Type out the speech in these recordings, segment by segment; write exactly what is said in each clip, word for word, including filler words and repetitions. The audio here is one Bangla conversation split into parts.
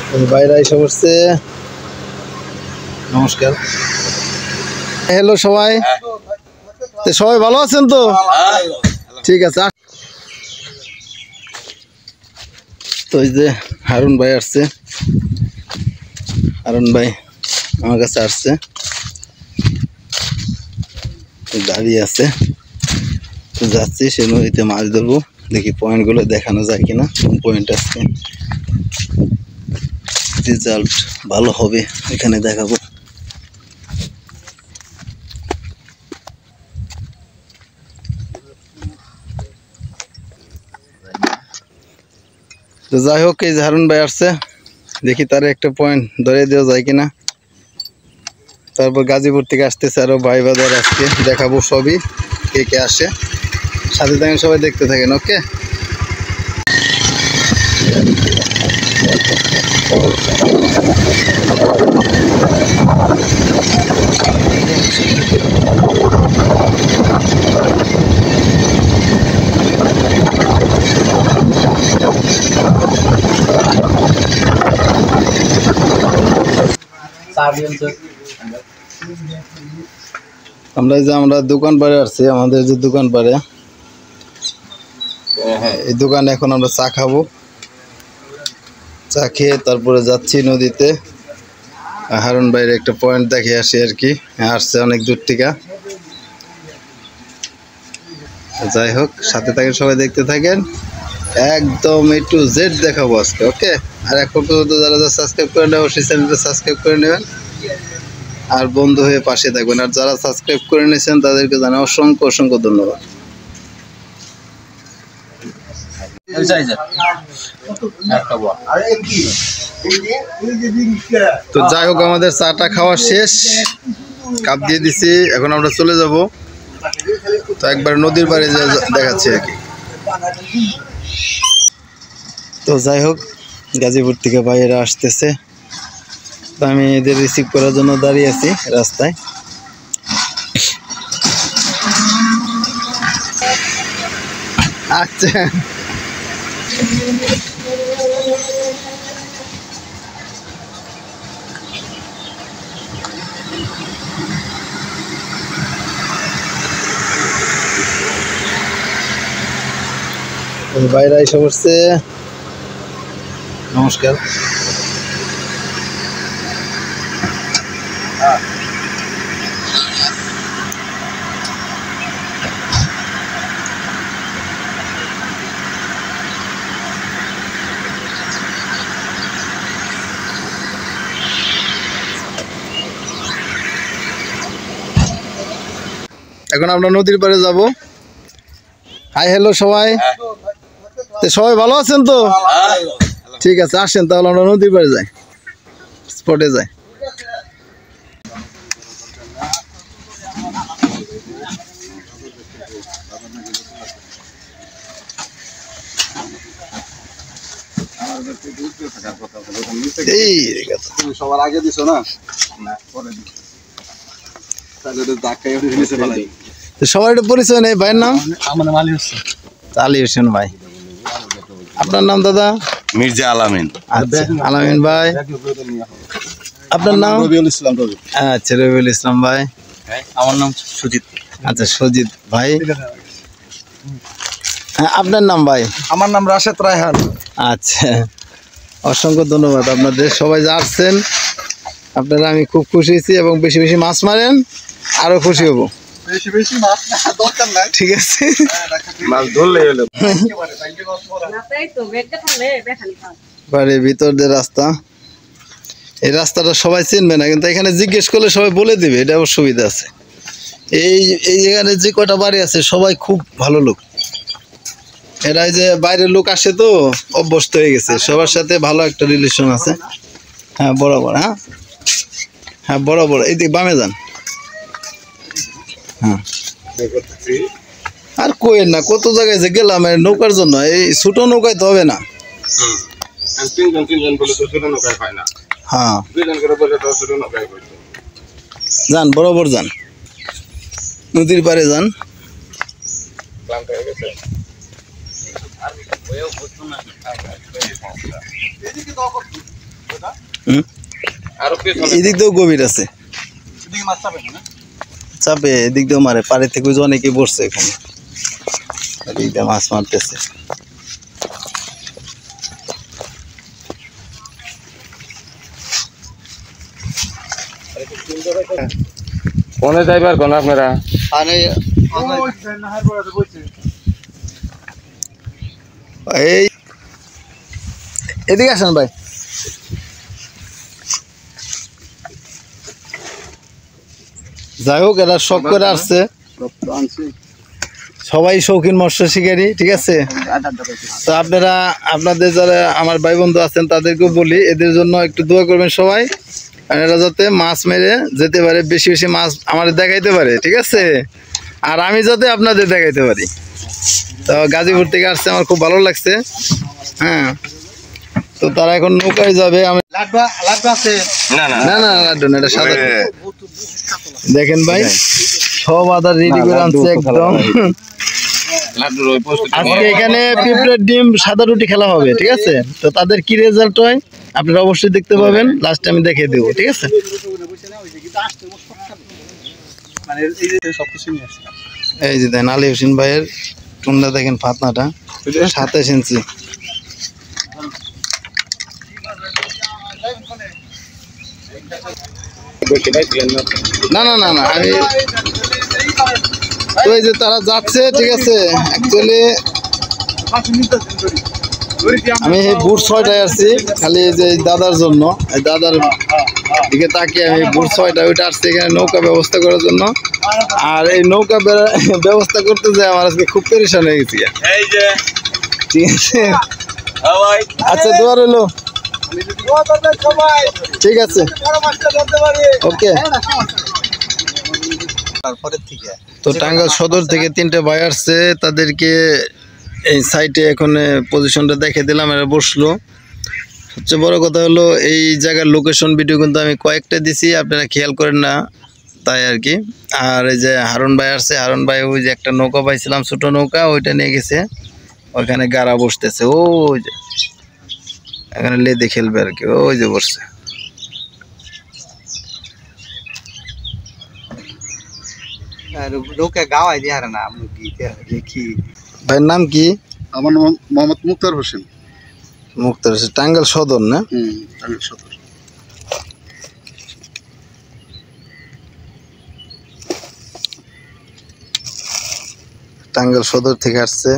বাইরে এসে পড়ছে। নমস্কার, হ্যালো সবাই, সবাই ভালো আছেন তো? ঠিক আছে। তো এই যে হারুন ভাই আসছে, হারুন ভাই আমার কাছে আসছে, দাঁড়িয়ে আছে। তো যাচ্ছি সে নদীতে মাছ ধরবো, দেখি পয়েন্টগুলো দেখানো যায় কিনা, কোন পয়েন্ট আসছে, রেজাল্ট ভালো হবে এখানে দেখাবো। তো যাই হোক, এই যে হারুন ভাই আসছে, দেখি তার একটা পয়েন্ট ধরে দেওয়া যায় কিনা। তারপর গাজীপুর থেকে আসতেছে আরো ভাই বাজার, আজকে দেখাবো সবই, কে কে আসে। সাথে থাকেন, সবাই দেখতে থাকেন। ওকে, আমরা যে আমরা দোকান পাড়ে আসছি, আমাদের যে দোকান পাড়ে, এই দোকানে এখন আমরা চা খাবো। চা খেয়ে তারপরে যাচ্ছি নদীতে, হারুন ভাইয়ের একটা পয়েন্ট দেখে আসি আর কি, আসছে অনেক দূর থেকে। যাই হোক, সাথে থাকেন, সবাই দেখতে থাকেন, একদম এ টু জেড দেখাবো আজকে। ওকে, আর এখন পর্যন্ত যারা যারা সাবস্ক্রাইব করে নেবেন, অবশ্যই চ্যানেলটা সাবস্ক্রাইব করে নেবেন আর বন্ধু হয়ে পাশে থাকবেন। আর যারা সাবস্ক্রাইব করে নিয়েছেন তাদেরকে জানাই অসংখ্য অসংখ্য ধন্যবাদ। তো যাই হোক, আমাদের চাটা খাওয়া শেষ, কাপ দিয়ে দিছি, এখন আমরা চলে যাব। তো একবার নদীর পাড়ে দেখাচ্ছি আর কি। তো যাই হোক, গাজীপুর থেকে ভাইয়েরা আসতেছে, তো আমি এদের রিসিভ করার জন্য দাঁড়িয়ে আছি রাস্তায়। আচ্ছা, বাইরে এসে পড়ছে। নমস্কার, এখন আমরা নদীর পাড়ে যাব। হাই হ্যালো সবাই, সবাই ভালো আছেন তো? ঠিক আছে, আসেন তাহলে আমরা নদীর পাড়ে যাই, স্পটে যাই। সবার আগে দিছো না, সবার একটু পরিচয় নেই। ভাইয়ের নাম? আলী হোসেন ভাই। আপনার নাম দাদা? মির্জা আলামিন। আচ্ছা, আলামিন ভাই। আপনার নাম? রবিউল ইসলাম। আচ্ছা, রবিউল ইসলাম ভাই। আমার নাম সুজিত। আচ্ছা, সুজিত ভাই। আপনার নাম ভাই? আমার নাম রাশেদ রায়হান। আচ্ছা, অসংখ্য ধন্যবাদ আপনাদের, সবাই যা আসছেন আপনারা, আমি খুব খুশি হয়েছি। এবং বেশি বেশি মাছ মারেন, আরো খুশি হব। বেশি বেশি মাছ দরকার নাই, ঠিক আছে? মাছ ধরলেই হলো। বাড়ির ভিতর দিয়ে রাস্তা, এই রাস্তাটা সবাই চিনবে না, কিন্তু এখানে জিজ্ঞেস করলে সবাই বলে দিবে, এটা আবার সুবিধা আছে। এই এই এখানে যে কটা বাড়ি আছে সবাই খুব ভালো লোক, এরা যে বাইরের লোক আসে তো অভ্যস্ত হয়ে গেছে, সবার সাথে ভালো একটা রিলেশন আছে। হ্যাঁ, বরাবর। হ্যাঁ হ্যাঁ, বরাবর। এই দিকে বামে যান। হ্যাঁ, আর কোয়েন না, কত জায়গায় যে গেলাম নৌকার জন্য, এই ছোট নৌকায় তো হবে না। হ্যাঁ, যান, বরাবর যান, নদীর পাড়ে যান। হুম এদিক দিয়েও গভীর আছে এদিকে মাছ চাপে না চাপে এদিক দিয়েও মারে পাড়ে থেকে ওই যে অনেকেই বসছে এখানে এদিক দিয়ে মাছ মারতেছে কোনে যাইবার কোন আপনারা আরে এই এদিকে আসেন ভাই যাই হোক এরা শখ করে আসছে সবাই শৌখিন মৎস্য শিকারী ঠিক আছে তো আপনারা আপনাদের যারা আমার ভাই বন্ধু আছেন তাদেরকেও বলি এদের জন্য একটু দোয়া করবেন সবাই কারণ এরা যাতে মাছ মেরে যেতে পারে বেশি বেশি মাছ আমাদের দেখাইতে পারে ঠিক আছে আর আমি যাতে আপনাদের দেখাইতে পারি তো গাজীপুর থেকে আসছে আমার খুব ভালো লাগছে হ্যাঁ তো তারা এখন নৌকায় যাবে আমি লাড্ডু লাড্ডু আছে না না না না লাড্ডু না এটা সাদা দেখেন ভাই সব আদার রেডি করে আনছে একদম লাড্ডুর ওই পোস্ট আজকে এখানে পিঁপড়ের ডিম সাদা রুটি খেলা হবে ঠিক আছে তো তাদের কি রেজাল্ট হয় আপনারা অবশ্যই দেখতে পাবেন লাস্টে আমি দেখিয়ে দেবো ঠিক আছে মানে এই যে সবকিছু নিয়ে আসছে এই যে দেখেন আলী হোসেন ভাইয়ের টুন্ডা দেখেন ফাতনাটা সাতাশ ইঞ্চি না না না না আমি তো এই যে তারা যাচ্ছে ঠিক আছে অ্যাকচুয়ালি আমি এই বুট ছয়টায় আসছি খালি এই যে এই দাদার জন্য এই দাদার দিকে তাকিয়ে আমি বুট ছয়টা ওইটা আসছি এখানে নৌকা ব্যবস্থা করার জন্য আর এই নৌকা বে- ব্যবস্থা করতে যে আমার আজকে খুব পেরেশান হয়ে গেছি এই যে ঠিক আছে ভাই আচ্ছা দোয়া রইলো ঠিক আছে ওকে তারপরের থেকে তো টাঙ্গাইল সদর থেকে তিনটে ভাই আসছে তাদেরকে এই সাইটে এখন পজিশনটা দেখে দিলাম এরা বসলো সবচেয়ে বড় কথা হলো এই জায়গার লোকেশন ভিডিও কিন্তু আমি কয়েকটা দিছি আপনারা খেয়াল করেন না তাই আর কি আর এই যে হারুন ভাই আসছে হারুন ভাই ওই যে একটা নৌকা পাইছিলাম ছোটো নৌকা ওইটা নিয়ে গেছে ওইখানে গাড়া বসতেছে ওই যে এখানে লেদে খেলবে আর কি ওই যে বসছে লোকে গাওয়াই দিয়ে হারে না আমি গীতে দেখি ভাইয়ের নাম কি আমার নাম মোহাম্মদ মুক্তার হোসেন। মুক্তার হোসেন টাঙ্গাইল সদর না হুম টাঙ্গাইল সদর। টাঙ্গাইল সদর থেকে আসছে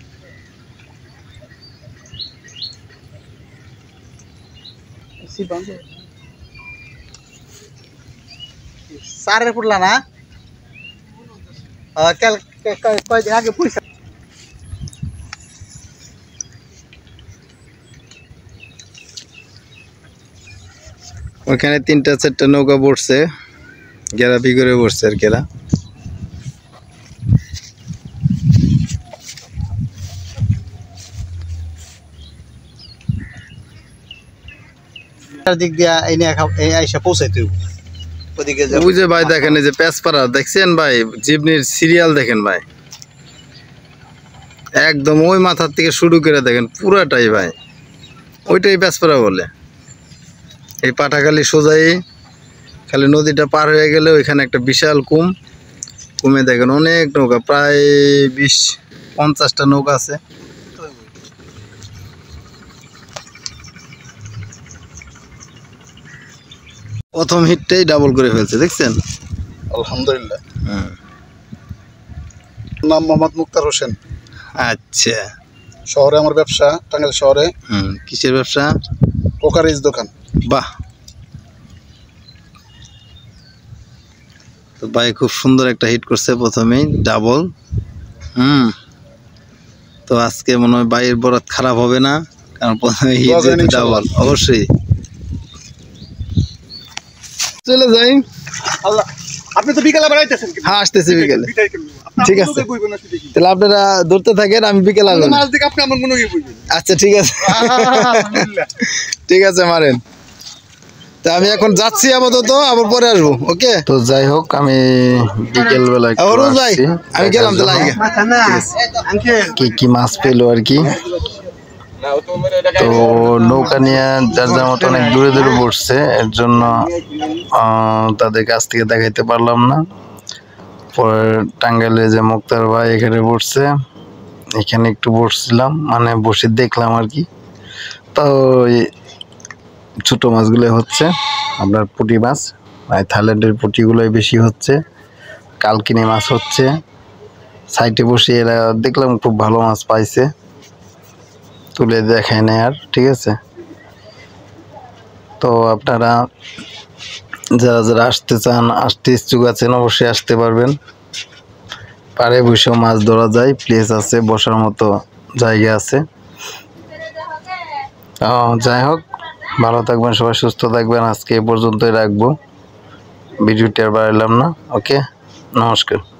সারের পুটলা না কাল কয়দিন আগে পয়সা ওইখানে তিনটা চারটা নৌকা বসছে গেরাপি করে বসছে আর কেরা দিক দিয়া এই নিয়ে এই আইসা পৌঁছাইতে ওদিকে ওই যে ভাই দেখেন এই যে পেঁচপাড়া দেখছেন ভাই জিবনির সিরিয়াল দেখেন ভাই একদম ওই মাথার থেকে শুরু করে দেখেন পুরাটাই ভাই ওইটাই পেঁচপাড়া বলে এই পাঠাখালি সোজাই খালি নদীটা পার হয়ে গেলে ওইখানে একটা বিশাল কুম কুমে দেখেন অনেক নৌকা প্রায় বিশ পঞ্চাশটা নৌকা আছে প্রথম হিটটাই ডাবল করে ফেলছে দেখছেন আলহামদুলিল্লাহ। হুম নাম মোহাম্মদ মুক্তার হোসেন। আচ্ছা শহরে আমার ব্যবসা টাঙ্গাইল শহরে। হুম কিসের ব্যবসা কোকারিজ দোকান। বাহ তো ভাই খুব সুন্দর একটা হিট করছে প্রথমেই ডাবল হুম তো আজকে মনে হয় ভাইয়ের বরাত খারাপ হবে না কারণ প্রথমে হিট যেহেতু ডাবল অবশ্যই চলে যাই আল্লাহ আপনি তো বিকেলে বেড়াইতেছেন হ্যাঁ আসতেছি বিকেলে ঠিক আছে তাহলে আপনারা ধরতে থাকেন আমি বিকেলে আসবো মাছ দিকে আপনি আমার মনে হয় বুঝবেন আচ্ছা ঠিক আছে ঠিক আছে মারেন তা আমি এখন যাচ্ছি আপাতত আবার পরে আসবো ওকে তো যাই হোক আমি বিকেল বেলা ভাই আমি গেলাম তাহলে আগে কি কি মাছ পেলো আর কি তো নৌকা নিয়ে যার যার মতো অনেক দূরে দূরে বসছে, এর জন্য আহ, তাদের কাছ থেকে দেখাইতে পারলাম না। পরে টাঙ্গাইলে যে মুক্তার ভাই এখানে বসছে, এখানে একটু বসছিলাম, মানে বসে দেখলাম আর কি। তো এই ছোট মাছগুলো হচ্ছে আপনার পুঁটি মাছ, মানে থাইল্যান্ডের পুঁটিগুলোই বেশি হচ্ছে। কালকিনি মাছ হচ্ছে সাইডে বসে, এরা দেখলাম খুব ভালো মাছ পাইছে, তুলে দেখায় না আর, ঠিক আছে। তো আপনারা যারা যারা আসতে চান, আসতে ইচ্ছুক আছেন, অবশ্যই আসতে পারবেন। পাড়ে বসেও মাছ ধরা যায়, প্লেস আছে, বসার মতো জায়গা আছে। যাই হোক, ভালো থাকবেন সবাই, সুস্থ থাকবেন। আজকে এ পর্যন্তই রাখবো, ভিডিওটি আর বাড়ালাম না। ওকে, নমস্কার।